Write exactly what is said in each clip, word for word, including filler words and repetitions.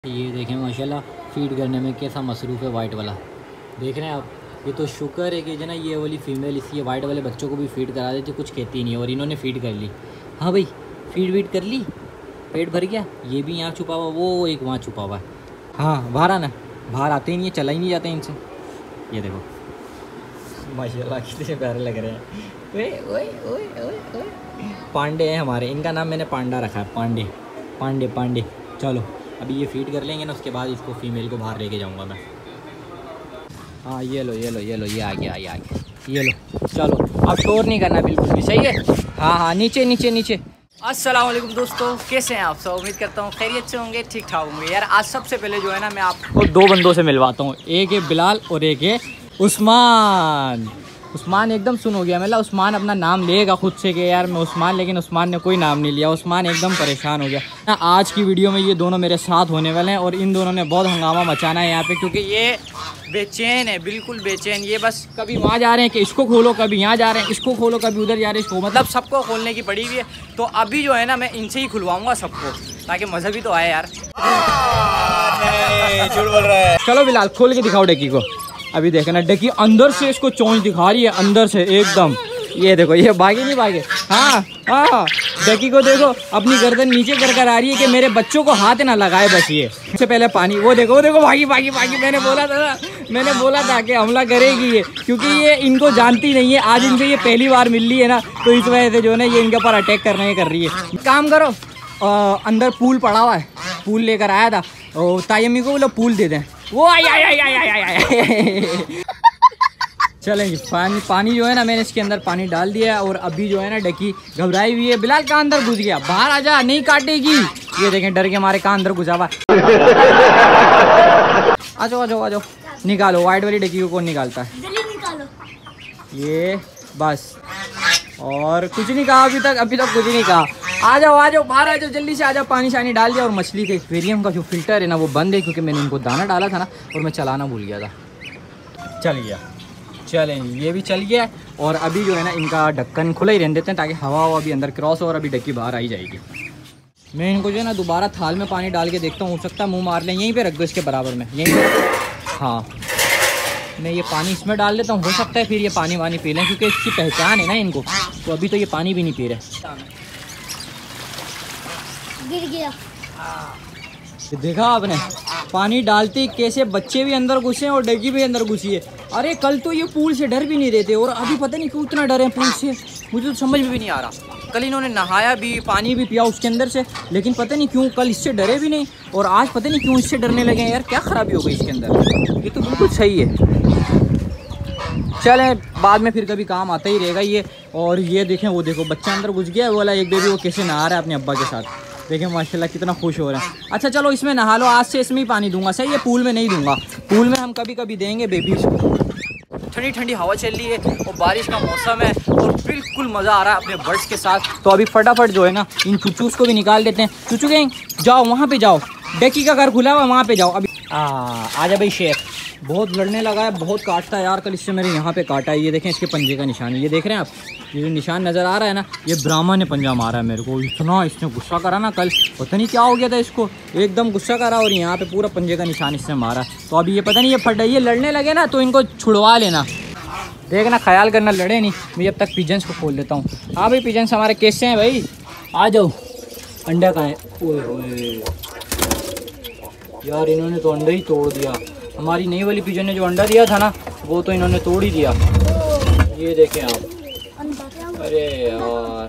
ये देखें माशाल्लाह फीड करने में कैसा मसरूफ़ है वाइट वाला। देख रहे हैं आप, ये तो शुक्र है कि जो ना ये वाली फ़ीमेल इसी वाइट वाले बच्चों को भी फीड करा देती, कुछ कहती नहीं, और इन्होंने फ़ीड कर ली। हाँ भाई, फीड वीड कर ली, पेट भर गया। ये भी यहाँ छुपा हुआ, वो एक वहाँ छुपा हुआ है। हाँ बाहर आना, बाहर आते ही नहीं है, चला ही नहीं जाते इनसे। ये देखो माशाल्लाह कितने प्यारे लग रहे हैं। ओए ओए ओए ओए ओए, पांडे हैं हमारे, इनका नाम मैंने पांडा रखा है, पांडे पांडे पांडे। चलो अभी ये फीड कर लेंगे ना, उसके बाद इसको फीमेल को बाहर लेके जाऊंगा मैं। हाँ ये लो ये लो ये लो, ये आ गया ये आ गया, ये लो। चलो अब शोर नहीं करना बिल्कुल भी, सही है। हाँ हाँ नीचे नीचे नीचे। अस्सलाम वालेकुम दोस्तों, कैसे हैं आप सब? उम्मीद करता हूँ खैरियत से होंगे, ठीक ठाक होंगे। यार आज सबसे पहले जो है ना, मैं आपको दो बंदों से मिलवाता हूँ, एक है बिलाल और एक है उस्मान। उस्मान एकदम सुन हो गया, मतलब उस्मान अपना नाम लेगा खुद से कि यार मैं उस्मान, लेकिन उस्मान ने कोई नाम नहीं लिया। उस्मान एकदम परेशान हो गया ना। आज की वीडियो में ये दोनों मेरे साथ होने वाले हैं और इन दोनों ने बहुत हंगामा मचाना है यहाँ पे, क्योंकि ये बेचैन है, बिल्कुल बेचैन। ये बस कभी वहाँ जा रहे हैं कि इसको खोलो, कभी यहाँ जा रहे हैं इसको खोलो, कभी उधर जा रहे हैं इसको, मतलब सबको खोलने की पड़ी हुई है। तो अभी जो है ना, मैं इनसे ही खुलवाऊँगा सबको, ताकि मज़ा भी तो आए यार। झूठ बोल रहा है। चलो बिलाल खोल के दिखाओ डकी को। अभी देखना डकी अंदर से इसको चोंच दिखा रही है, अंदर से एकदम। ये देखो ये भागे नहीं भागे। हाँ हाँ डकी को देखो, अपनी गर्दन नीचे कर कर आ रही है कि मेरे बच्चों को हाथ ना लगाए बस। ये सबसे पहले पानी, वो देखो वो देखो भागी भागी भागी। मैंने बोला था ना, मैंने बोला था कि हमला करेगी ये, क्योंकि ये इनको जानती नहीं है। आज इनसे ये पहली बार मिल रही है ना, तो इस वजह से जो है ना ये इनके ऊपर अटैक करने कर रही है। काम करो, आ, अंदर पूल पड़ा हुआ है, पूल लेकर आया था, ताई अम्मी को बोलो पूल दे दें। वो आई आई आई आई आई आई। चलेंगे पानी पानी जो है ना, मैंने इसके अंदर पानी डाल दिया है। और अभी जो है ना डकी घबराई हुई है। बिलाल कहाँ अंदर घुस गया, बाहर आजा, नहीं काटेगी। ये देखें डर के मारे कहाँ अंदर घुसा हुआ। आ जाओ आ जाओ आ जाओ, निकालो। वाइट वाली डकी को कौन निकालता है? ये बस, और कुछ नहीं कहा अभी तक, अभी तक कुछ नहीं कहा। आ जाओ आ जाओ, बाहर आ जाओ, जल्दी से आ जाओ। पानी शानी डाल दिया। और मछली के एक्वेरियम का जो फिल्टर है ना, वो बंद है, क्योंकि मैंने इनको दाना डाला था ना, और मैं चलाना भूल गया था। चल गया, चलें ये भी चल गया। और अभी जो है ना, इनका ढक्कन खुला ही रहने देते हैं, ताकि हवा हवा भी अंदर क्रॉस हो, और अभी डक्की बाहर आई जाएगी। मैं इनको जो है ना दोबारा थाल में पानी डाल के देखता हूँ, हो सकता है मुँह मार लें। यहीं पर रख दो इसके बराबर में, यहीं पर। हाँ मैं ये पानी इसमें डाल देता हूँ, हो सकता है फिर ये पानी वानी पी लें, क्योंकि इसकी पहचान है ना इनको। तो अभी तो ये पानी भी नहीं पी रहे। गिर गया। देखा आपने, पानी डालते कैसे बच्चे भी अंदर घुसे और डगी भी अंदर घुसी है। अरे कल तो ये पूल से डर भी नहीं रहते, और अभी पता नहीं क्यों इतना डरे पूल से, मुझे तो समझ में भी नहीं आ रहा। कल इन्होंने नहाया भी, पानी भी पिया उसके अंदर से, लेकिन पता नहीं क्यों कल इससे डरे भी नहीं, और आज पता नहीं क्यों इससे डरने लगे हैं। यार क्या खराबी हो गई इसके अंदर, ये तो बिल्कुल सही है। चलें बाद में फिर कभी काम आता ही रहेगा ये। और ये देखें, वो देखो बच्चा अंदर घुस गया, वो वाला एक बेबी, वो कैसे नहा रहा है अपने अब्बा के साथ। देखें माशाल्लाह कितना खुश हो रहा है। अच्छा चलो इसमें नहा लो, आज से इसमें ही पानी दूंगा, सही है। पूल में नहीं दूंगा, पूल में हम कभी कभी देंगे बेबीज को। ठंडी ठंडी हवा चल रही है और बारिश का मौसम है, और बिल्कुल मज़ा आ रहा है अपने बर्ड्स के साथ। तो अभी फटाफट जो है ना, इन चुचूस को भी निकाल देते हैं। चुचू गैंग जाओ, वहाँ पे जाओ, डकी का घर खुला हुआ, वहाँ पे जाओ। अभी आ जा भाई शेर, बहुत लड़ने लगा है, बहुत काटता है यार। कल इससे मेरे यहाँ पे काटा है, ये देखें इसके पंजे का निशान है, ये देख रहे हैं आप, ये जो निशान नज़र आ रहा है ना, ये ब्राह्मण ने पंजा मारा है मेरे को। इतना इसने गुस्सा करा ना कल, पता नहीं क्या हो गया था इसको, एकदम गुस्सा करा, और यहाँ पे पूरा पंजे का निशान इसने मारा। तो अभी ये पता नहीं ये फट ये लड़ने लगे ना, तो इनको छुड़वा लेना। देखना, ख्याल करना लड़े नहीं। मैं जब तक पिजन्स को खोल देता हूँ। हाँ भाई पिजन्स हमारे कैसे हैं भाई, आ जाओ। अंडा कहाँ है? ओए ओए यार, इन्होंने तो अंडा ही तोड़ दिया। हमारी नई वाली पिजन ने जो अंडा दिया था ना, वो तो इन्होंने तोड़ ही दिया। ये देखें आप, अरे यार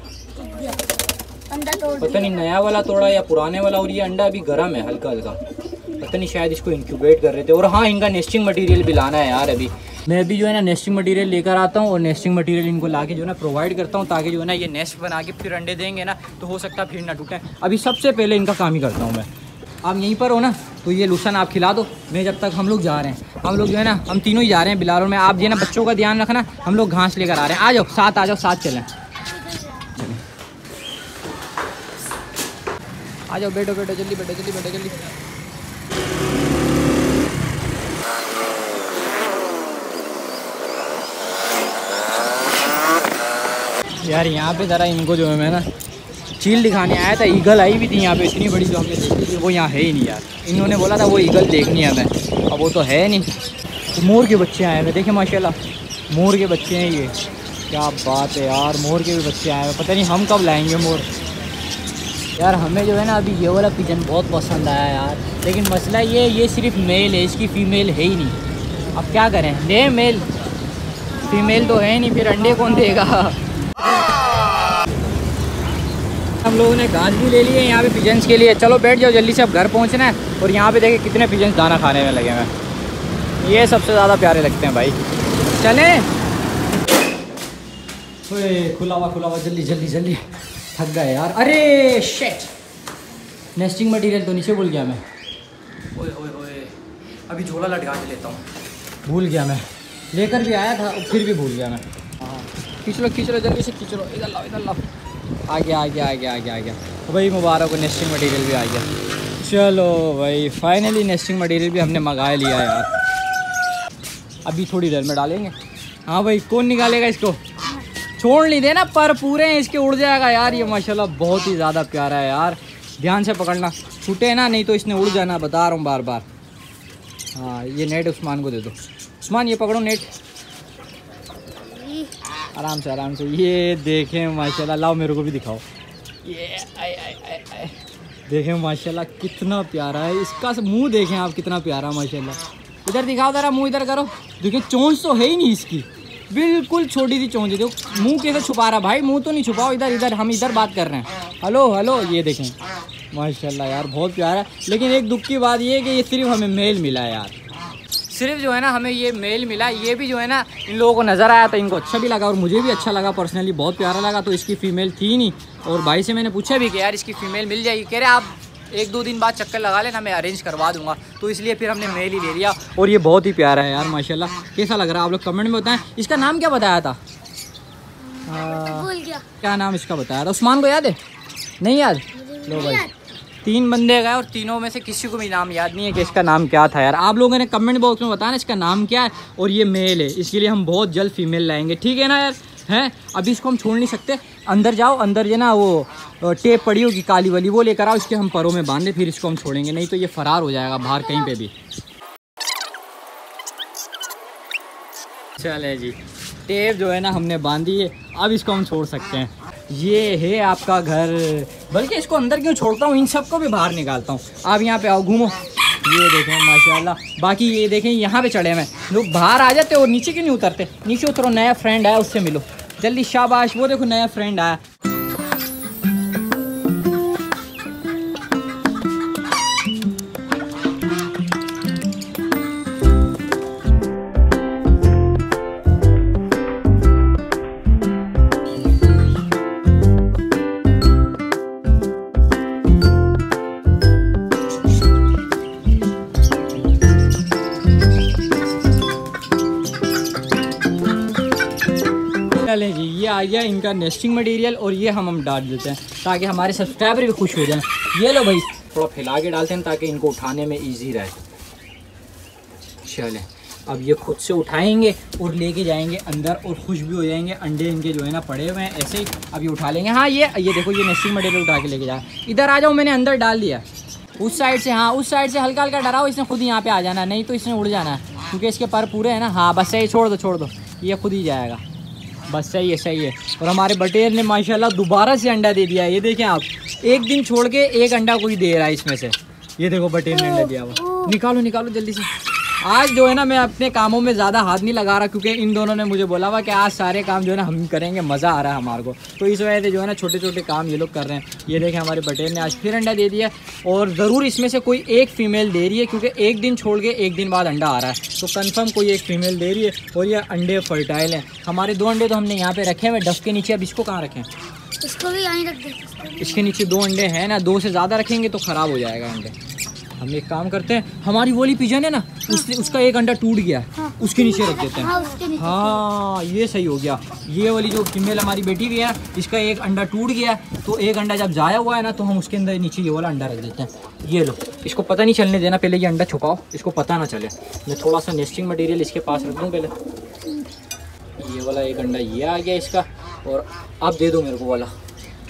पता नहीं नया वाला तोड़ा या पुराने वाला। और ये अंडा अभी गर्म है हल्का हल्का, पता नहीं शायद इसको इंक्यूबेट कर रहे थे। और हाँ इनका नेस्टिंग मटेरियल भी लाना है यार। अभी मैं अभी जो है ना नेस्टिंग मटेरियल लेकर आता हूँ, और नेस्टिंग मटेरियल इनको लाके जो है ना प्रोवाइड करता हूँ, ताकि जो है ना ये नेस्ट बना के फिर अंडे देंगे ना, तो हो सकता है फिर ना टूटे। अभी सबसे पहले इनका काम ही करता हूँ मैं। आप यहीं पर हो ना, तो ये लूसन आप खिला दो। मैं जब तक हम लोग जा रहे हैं, हम लोग जो है ना, हम तीनों ही जा रहे हैं बिलाल और मैं। आप जो है ना बच्चों का ध्यान रखना, हम लोग घास लेकर आ रहे हैं। आ जाओ साथ, आ जाओ साथ चलें, चलें आ जाओ, बैठो बैठो जल्दी, बैठो जल्दी, बैठो जल्दी। यार यहाँ पे ज़रा इनको जो है मैं ना चील दिखाने आया था, ईगल आई भी थी यहाँ पे इतनी बड़ी जो हमने देखी थी, वो यहाँ है ही नहीं यार। इन्होंने बोला था वो ईगल देखनी है हमें, अब वो तो है नहीं। तो मोर के बच्चे आए हैं, देखें माशाल्लाह मोर के बच्चे हैं ये, क्या बात है यार, मोर के भी बच्चे आए हैं। पता नहीं हम कब लाएंगे मोर यार। हमें जो है ना अभी ये वाला पिजन बहुत पसंद आया यार, लेकिन मसला ये ये सिर्फ मेल है, इसकी फ़ीमेल है ही नहीं। अब क्या करें, ले मेल, फीमेल तो है नहीं, फिर अंडे कौन देगा। हम लोगों ने घास भी ले लिए यहाँ पे पिजन्स के लिए। चलो बैठ जाओ, जल्दी से अब घर पहुँचना है। और यहाँ पे देखे कितने पिजन्स दाना खाने में लगे हैं, ये सबसे ज़्यादा प्यारे लगते हैं भाई। चलें, खुला हुआ खुला हुआ, जल्दी जल्दी जल्दी, थक गए यार। अरे शिट, नेस्टिंग मटेरियल तो नीचे भूल गया मैं। ओए ओए ओए, अभी झोला लटका के लेता हूँ, भूल गया मैं, लेकर भी आया था फिर भी भूल गया मैं। हाँ खींच लो खींच लो जल्दी से खींच लो, इधर लाओ इधर लाओ। आ गया आ गया आ गया आ गया आ गया भाई, मुबारक हो, नेस्टिंग मटेरियल भी आ गया। चलो भाई फाइनली नेस्टिंग मटेरियल भी हमने मंगा लिया यार। अभी थोड़ी देर में डालेंगे। हाँ भाई, कौन निकालेगा इसको, छोड़ नहीं देना, पर पूरे हैं इसके, उड़ जाएगा यार। ये माशाल्लाह बहुत ही ज़्यादा प्यारा है यार, ध्यान से पकड़ना, छूटे ना, नहीं तो इसने उड़ जाना, बता रहा हूँ बार बार। हाँ ये नेट उस्मान को दे दो। उस्मान ये पकड़ो नेट, आराम से आराम से। ये देखें माशाल्लाह, लाओ मेरे को भी दिखाओ। ये आए आए आए आए, देखें माशाल्लाह कितना प्यारा है, इसका मुंह देखें आप, कितना प्यारा माशाल्लाह। इधर दिखाओ ज़रा मुंह, इधर करो, देखें चोंच तो है ही नहीं इसकी, बिल्कुल छोटी सी चोंच है। देखो मुंह कैसे छुपा रहा भाई, मुंह तो नहीं छुपाओ, इधर इधर, हम इधर बात कर रहे हैं। हेलो हेलो, ये देखें माशाल्लाह यार बहुत प्यारा है। लेकिन एक दुख की बात ये है कि ये सिर्फ हमें मेल मिला है यार, सिर्फ जो है ना हमें ये मेल मिला। ये भी जो है ना इन लोगों को नज़र आया था, इनको अच्छा भी लगा और मुझे भी अच्छा लगा, पर्सनली बहुत प्यारा लगा। तो इसकी फ़ीमेल थी नहीं, और भाई से मैंने पूछा भी कि यार इसकी फ़ीमेल मिल जाएगी, कह रहे आप एक दो दिन बाद चक्कर लगा लेना, मैं अरेंज करवा दूंगा। तो इसलिए फिर हमने मेल ही ले लिया, और ये बहुत ही प्यारा है यार माशाल्लाह। कैसा लग रहा है आप लोग कमेंट में बताएं। इसका नाम क्या बताया था, भूल गया क्या नाम इसका बताया था, उस्मान को याद है? नहीं याद? लो भाई, तीन बंदे गए और तीनों में से किसी को भी नाम याद नहीं है कि इसका नाम क्या था यार। आप लोगों ने कमेंट बॉक्स में बताना इसका नाम क्या है। और ये मेल है, इसके लिए हम बहुत जल्द फीमेल लाएंगे, ठीक है ना यार। हैं अभी इसको हम छोड़ नहीं सकते, अंदर जाओ, अंदर जो ना वो टेप पड़ी होगी काली वाली, वो लेकर आओ, इसके हम परों में बांधे, फिर इसको हम छोड़ेंगे, नहीं तो ये फरार हो जाएगा बाहर कहीं पे भी। चले जी, टेप जो है ना हमने बांधी है, अब इसको हम छोड़ सकते हैं। ये है आपका घर, बल्कि इसको अंदर क्यों छोड़ता हूँ, इन सबको भी बाहर निकालता हूँ। आप यहाँ पे आओ, घूमो, ये देखें माशाल्लाह। बाकी ये देखें यहाँ पे चढ़े हुए लोग, बाहर आ जाते और नीचे क्यों नहीं उतरते, नीचे उतरो, नया फ्रेंड आया उससे मिलो जल्दी, शाबाश। वो देखो नया फ्रेंड आया। चलें जी, ये आ गया इनका नेस्टिंग मटेरियल, और ये हम हम डाल देते हैं ताकि हमारे सब्सक्राइबर भी खुश हो जाएं। ये लो भाई, थोड़ा फैला के डालते हैं ताकि इनको उठाने में इजी रहे। चलें, अब ये खुद से उठाएंगे और लेके जाएंगे अंदर, और खुश भी हो जाएंगे। अंडे इनके जो है ना पड़े हुए हैं ऐसे ही, अब ये उठा लेंगे। हाँ ये ये देखो, ये नेस्टिंग मटेरियल उठा के लेके जाए। इधर आ जाओ, मैंने अंदर डाल दिया उस साइड से। हाँ उस साइड से हल्का हल्का डराओ, इसने खुद ही यहाँ पे आ जाना, नहीं तो इसने उड़ जाना है, क्योंकि इसके पर पूरे हैं ना। हाँ बस सही, छोड़ दो छोड़ दो, ये खुद ही जाएगा, बस सही है सही है। और हमारे बटेर ने माशाल्लाह दोबारा से अंडा दे दिया है। ये देखें आप, एक दिन छोड़ के एक अंडा कोई दे रहा है इसमें से। ये देखो बटेर ने अंडा दिया हुआ, निकालो निकालो जल्दी से। आज जो है ना मैं अपने कामों में ज़्यादा हाथ नहीं लगा रहा, क्योंकि इन दोनों ने मुझे बोला हुआ कि आज सारे काम जो है ना हम करेंगे, मज़ा आ रहा है हमारे को। तो इस वजह से जो है ना छोटे छोटे काम ये लोग कर रहे हैं। ये देखें हमारे बटेर ने आज फिर अंडा दे दिया, और ज़रूर इसमें से कोई एक फ़ीमेल दे रही है, क्योंकि एक दिन छोड़ के एक दिन बाद अंडा आ रहा है, तो कन्फर्म कोई एक फ़ीमेल दे रही है। और ये अंडे फर्टाइल हैं। हमारे दो अंडे तो हमने यहाँ पर रखे हुए डफ के नीचे, अब इसको कहाँ रखें, इसको भी यहीं रख दे। इसके नीचे दो अंडे हैं ना, दो से ज़्यादा रखेंगे तो ख़राब हो जाएगा अंडे। हम एक काम करते हैं, हमारी वोली पिजन है ना, उससे उसका एक अंडा टूट गया, हाँ, उसके नीचे रख देते हैं। हाँ, उसके नीचे। हाँ ये सही हो गया। ये वाली जो फीमेल हमारी बेटी भी है, इसका एक अंडा टूट गया, तो एक अंडा जब जाया हुआ है ना, तो हम उसके अंदर नीचे ये वाला अंडा रख देते हैं। ये लो, इसको पता नहीं चलने देना, पहले ये अंडा छुपाओ, इसको पता ना चले। मैं थोड़ा सा नेस्टिंग मटेरियल इसके पास रख दूँ पहले। ये वाला एक अंडा ये आ गया इसका, और अब दे दो मेरे को वाला,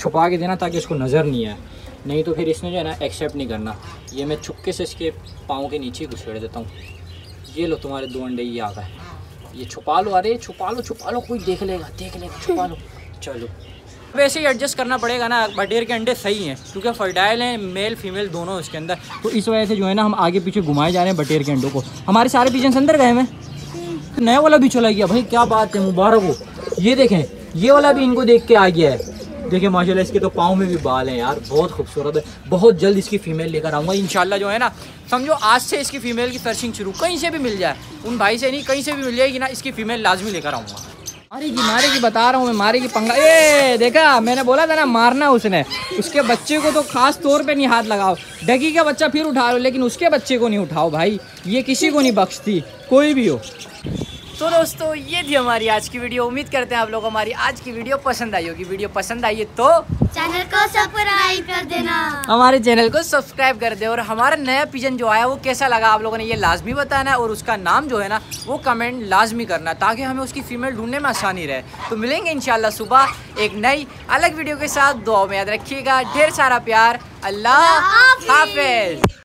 छुपा के देना ताकि उसको नज़र नहीं आए, नहीं तो फिर इसने जो है ना एक्सेप्ट नहीं करना। ये मैं छुपके से इसके पाँव के नीचे घुसेड़ देता हूँ। ये लो तुम्हारे दो अंडे, ये आ गए, ये छुपा लो। अरे छुपा लो छुपा लो, कोई देख लेगा देख लेगा, छुपा लो। चलो वैसे ही एडजस्ट करना पड़ेगा ना, बटेर के अंडे सही हैं क्योंकि फर्टाइल हैं, मेल फीमेल दोनों इसके अंदर, तो इस वजह से जो है ना हम आगे पीछे घुमाए जा रहे हैं बटेर के अंडों को। हमारे सारे पिजन्स अंदर गए हैं, नया वाला भी चला गया भाई, क्या बात है, मुबारक हो। ये देखें, ये वाला भी इनको देख के आ गया है। देखिए माशाल्लाह इसके तो पाँव में भी बाल हैं यार, बहुत खूबसूरत है। बहुत जल्द इसकी फ़ीमेल लेकर आऊँगा इंशाल्लाह। जो है ना समझो आज से इसकी फ़ीमेल की सर्चिंग शुरू, कहीं से भी मिल जाए, उन भाई से नहीं कहीं से भी मिल जाएगी ना, इसकी फ़ीमेल लाजमी लेकर आऊँगा। मारेगी मारेगी बता रहा हूँ मैं, मारेगी पंगा। ए देखा, मैंने बोला था ना मारना उसने। उसके बच्चे को तो खास तौर पे नहीं हाथ लगाओ, डगी का बच्चा फिर उठा लो लेकिन उसके बच्चे को नहीं उठाओ भाई, ये किसी को नहीं बख्शती, कोई भी हो। तो दोस्तों ये थी हमारी आज की वीडियो। उम्मीद करते हैं आप लोगों को हमारी आज की वीडियो पसंद आई होगी। वीडियो पसंद आई है तो चैनल को सब्सक्राइब कर देना, हमारे चैनल को सब्सक्राइब कर दे, और हमारा नया पिजन जो आया वो कैसा लगा आप लोगों ने ये लाजमी बताना है, और उसका नाम जो है ना वो कमेंट लाजमी करना ताकि हमें उसकी फीमेल ढूंढने में आसानी रहे। तो मिलेंगे इंशाल्लाह सुबह एक नई अलग वीडियो के साथ। दुआ में याद रखिएगा, ढेर सारा प्यार, अल्लाह हाफिज।